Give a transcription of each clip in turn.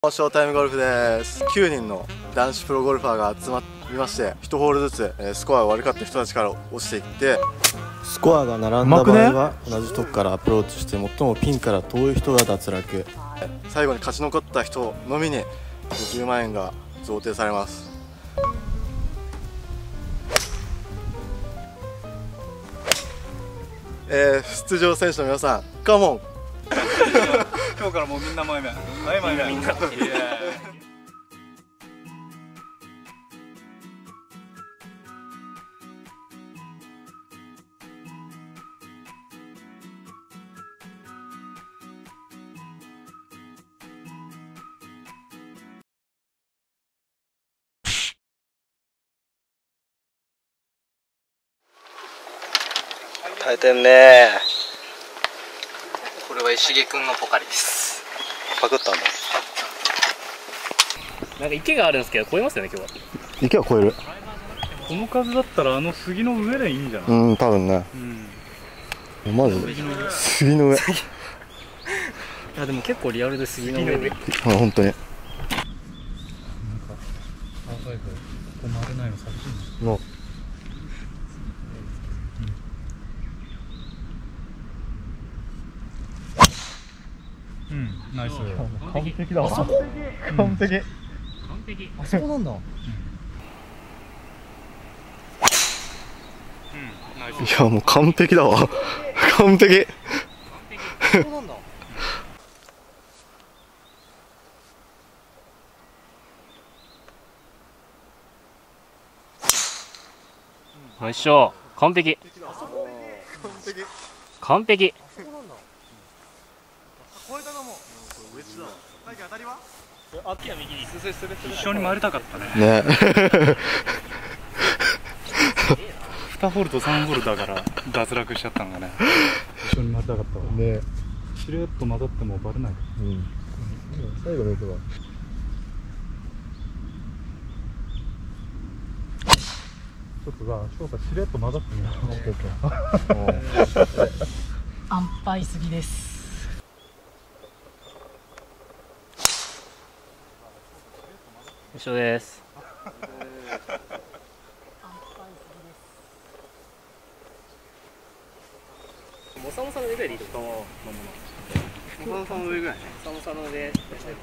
ショータイムゴルフです。9人の男子プロゴルファーが集まりまして、1ホールずつスコアが悪かった人たちから落ちていって、スコアが並んだ場合は同じとこからアプローチして、最もピンから遠い人が脱落。最後に勝ち残った人のみに50万円が贈呈されます。出場選手の皆さん、カモン。 今日からもうみんな前々みんな耐えてんね。 これは石毛くんのポカリです。 パクったんだ。 なんか池があるんですけど、越えますよね今日は。 池は越える。 この数だったらあの杉の上でいいんじゃない？ うん、多分ね。マジで杉の上。いやでも結構リアルで杉の上で。 本当に。なんか朝イフ止まれないの寂しいの。 ナイス。 完璧だわ。完璧。あそこなんだ。いやもう完璧だわ。完璧。 よいしょ。完璧。完璧。 一緒に回りたかったね。 ね。 2ホールと3ホールだから脱落しちゃったのがね。一緒に回りたかったわ。ね。しれっと混ざってもバレない。うん。 最後のやつは。 ちょっとさ、翔太しれっと混ざってみよう。 安牌すぎです。一緒です。モサモサの上ぐらいでいいと思う。モサモサの上ぐらいね。モサモサの上。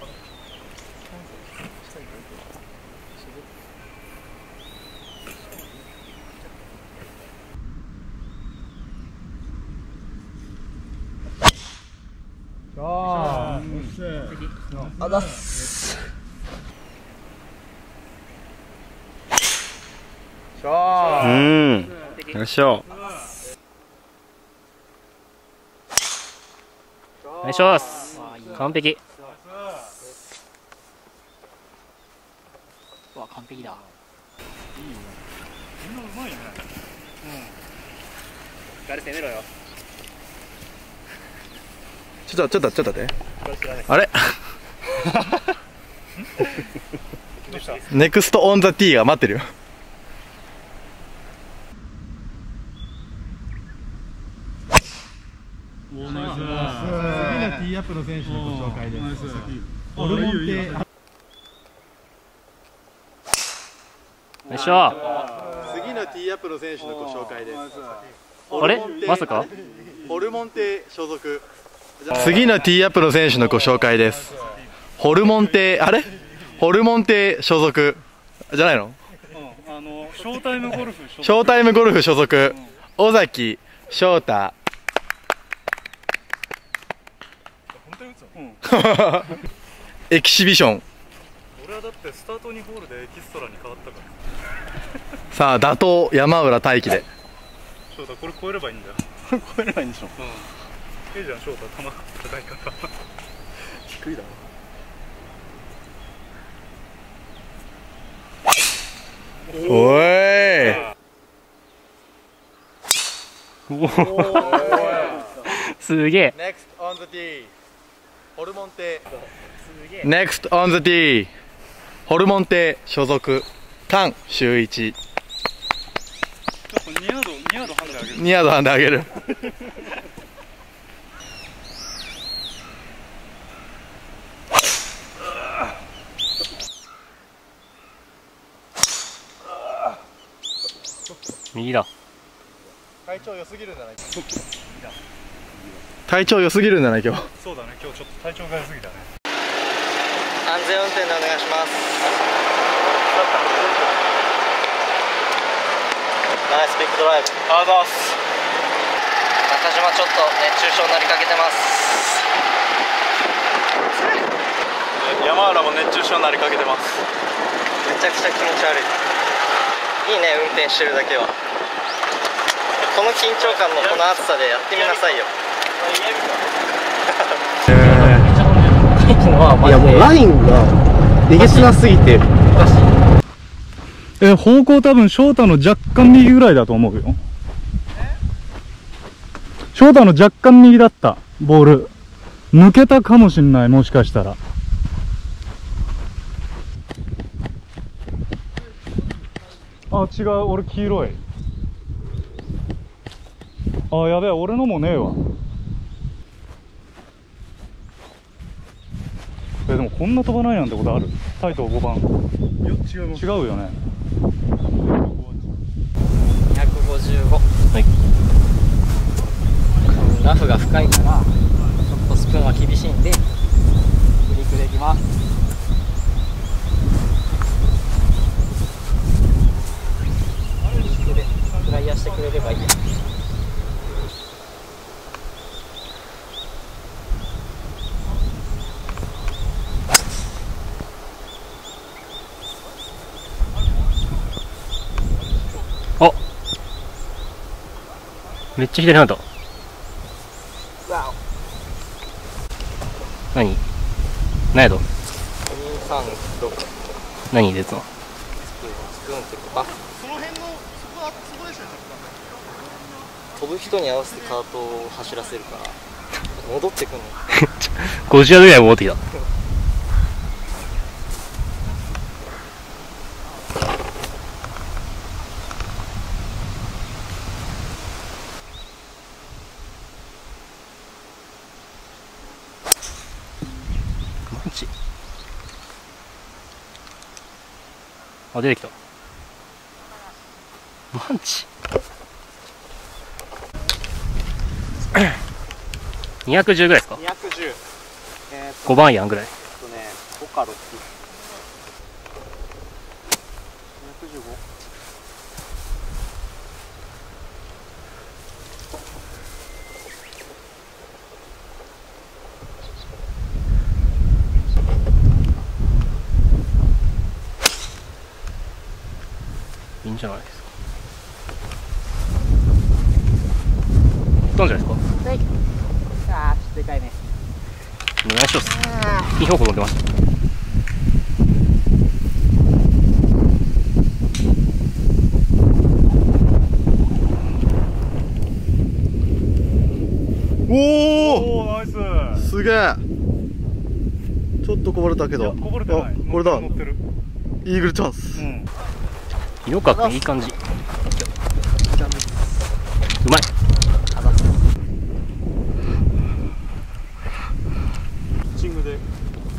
あざっす。 よいしょ。 お願いします。完璧。うわ、完璧だ。 みんなうまいね。 誰攻めろよ。 ちょっと待って。あれネクストオンザティーが待ってるよ。 次のティーアップの選手のご紹介です。ホルモンテ。 よいしょ。 次のティーアップの選手のご紹介です。 あれまさかホルモンテ所属。次のティーアップの選手のご紹介です。ホルモンテ、あれホルモンテ所属じゃないの？ ショータイムゴルフショータイムゴルフ所属、尾崎翔太。エキシビション。 俺はだってスタート2ホールでエキストラに変わったから。 さあ打倒山浦大輝で。 翔太これ超えればいいんだよ。 超えればいいんでしょ。 いいじゃん翔太、球高いから低いだろ。おい。 すげえ。 Next on the tee ホルモンテ。Next on the tee ホルモンテ所属菅修一。 ちょっと2ヤードハンであげる。 2ヤードハンであげる。 右だ。 体調良すぎるんじゃない？体調良すぎるんじゃない今日。 そうだね、今日ちょっと体調が良すぎたね。 安全運転でお願いします。ナイスビッグドライブ。 あざーす。 中島ちょっと熱中症になりかけてます。 山原も熱中症になりかけてます。 めちゃくちゃ気持ち悪い。いいね、運転してるだけは。この緊張感のこの暑さでやってみなさいよ。 いやもうラインがえげつなすぎて。 方向多分翔太の若干右ぐらいだと思うよ。翔太の若干右だった。ボール抜けたかもしんない、もしかしたら。あ、違う、俺黄色い。あ、やべえ、俺のもねえわ。でもこんな飛ばないなんてことある？タイト5番。いや、違います。違うよね。 155。はい。ラフが深いからちょっとスプーンは厳しいんでフリックでいきます。フライヤーしてくれればいいや。 あ、めっちゃ左ハンド。何？何やと？ 236。 何出たの？ スプーンってか、 その辺のそこでしたね。 飛ぶ人に合わせてカートを走らせるから戻ってくるの。 50ヤードぐらい戻ってきた。マジ？あ、出てきた。マジ210ぐらいですか？ 210。 5番やんぐらい。 5か6。215。 いいんじゃないですか。どんじゃないですか。 はい。あー、ちょっとでかいね。 お願いします。いい方向乗ってました。 おおー、ナイス。 お、すげえ。ちょっとこぼれたけど。 こぼれてない。 あ、これだ。 乗ってる。 イーグルチャンス。 うん。 色川くんいい感じ。うまい。 ピッチングで。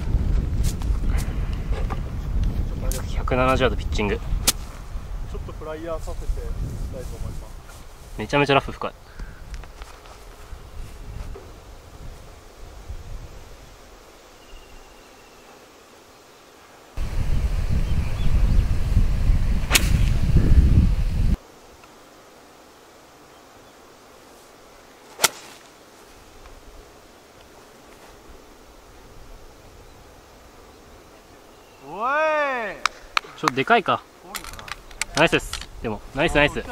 170ヤードピッチング。 ちょっとフライヤーさせていきたいと思います。 めちゃめちゃラフ深い。 おい。 ちょっとでかいか。ナイスです。でもナイスナイス。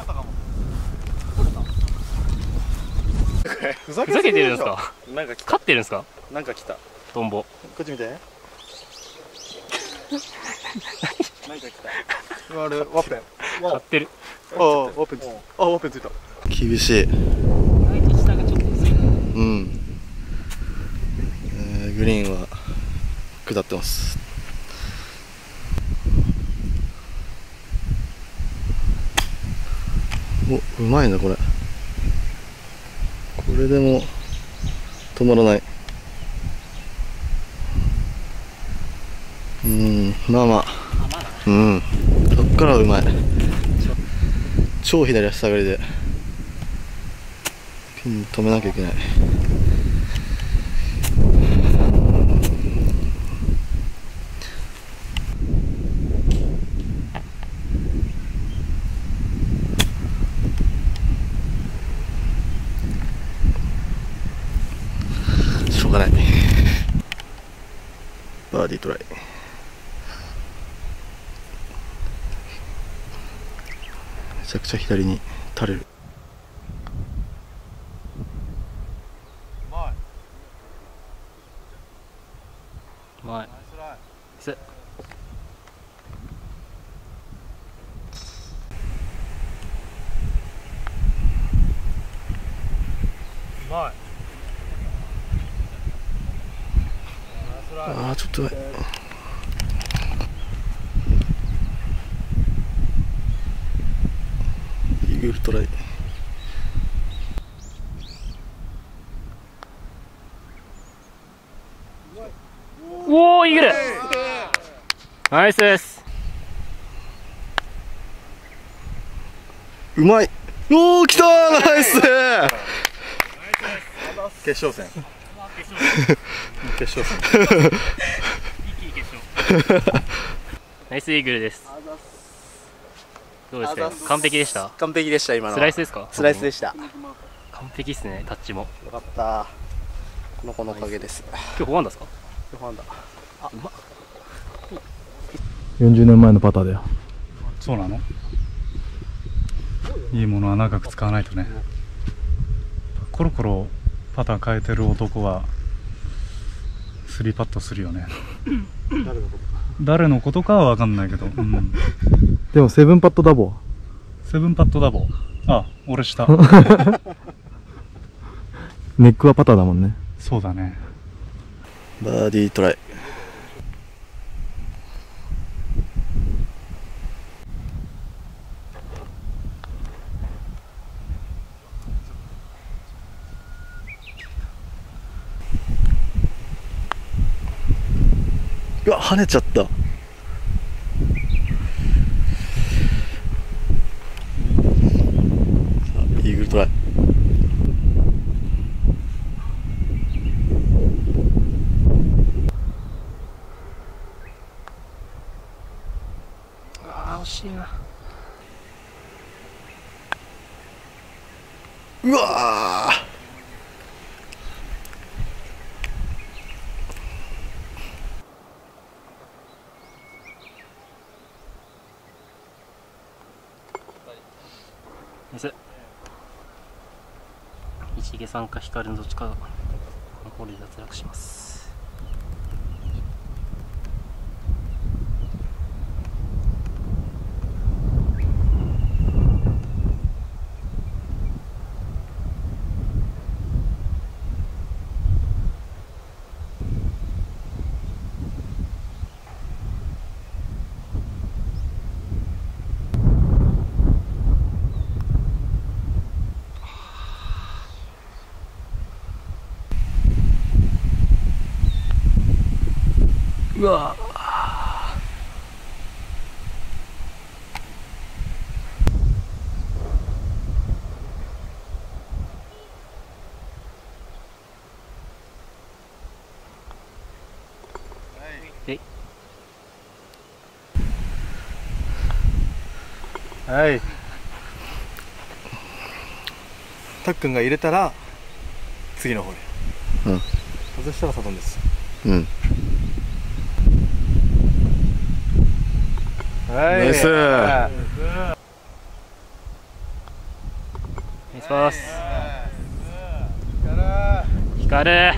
ふざふざけてるんですか。 なんか来た。 勝ってるんですか。 なんか来た。 トンボ。 こっち見て。なんか来た。あれワッペン。 勝ってる。 ああ、ワッペン。あ、ワッペンついた。厳しい。 意外と下がちょっと薄い。 うん。グリーンは下ってます。お、うまいなこれ。これでも止まらない。まあまあ。うん。そっからはうまい。 超左足下がりでピン止めなきゃいけない。しょうがない。バーディートライ。めちゃくちゃ左に垂れる。 うまい。す。うまい。 ああ、ちょっとイーグルトライ。 おー、イーグル。ナイスです。 うまい。おー、来たー、ナイス。決勝戦。決勝戦。 ナイスイーグルです。どうですか。完璧でした。 完璧でした。今のスライスですか。 スライスでした。 完璧ですね。タッチもよかった。この子のおかげです。 今日4アンダーですか。 4アンダー。あ、うまっ。 40年前のパターだよ。そうなの。いいものは長く使わないとね。コロコロパター変えてる男は3パットするよね。誰のことかは分かんないけど、うん、 でも7パットダボ。 7パットダボ。あ、俺した。 ネックはパターだもんね。 そうだね。 バーディートライ。うわ、跳ねちゃった。イーグルトライ。 あー、惜しいな。 うわー。 ナイス。一毛さんか光のどっちかがこのホールで脱落します。うわはい。たっくんが入れたら次の方で、うん、外したらサドンです。うん。はい。ナイス。ナイスパス。光る。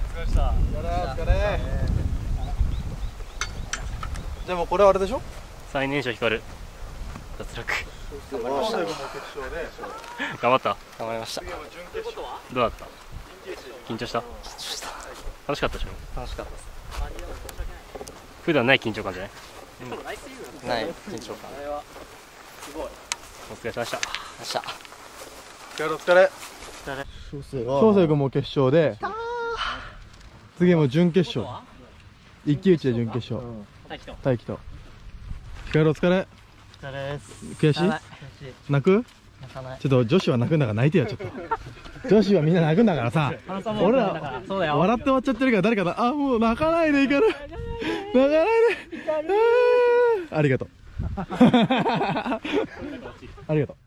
じゃあもうこれはあれでしょ。 最年少光る。脱落。 頑張りました。 頑張った。 頑張りました。 どうだった。緊張した。楽しかったでしょ。 楽しかったです。 普段ない緊張感じゃない。 ない緊張感。 お疲れ様でした。 お疲れ。 翔成君も決勝で、次も準決勝。一騎打ちで準決勝。大輝と。光お疲れ。 お疲れです。 悔しい？泣く？ ちょっと女子は泣くんだから泣いてよ、ちょっと。女子はみんな泣くんだからさ、俺ら笑って終わっちゃってるから誰かあ、もう泣かないでいいから、泣かないで。ありがとう。ありがとう。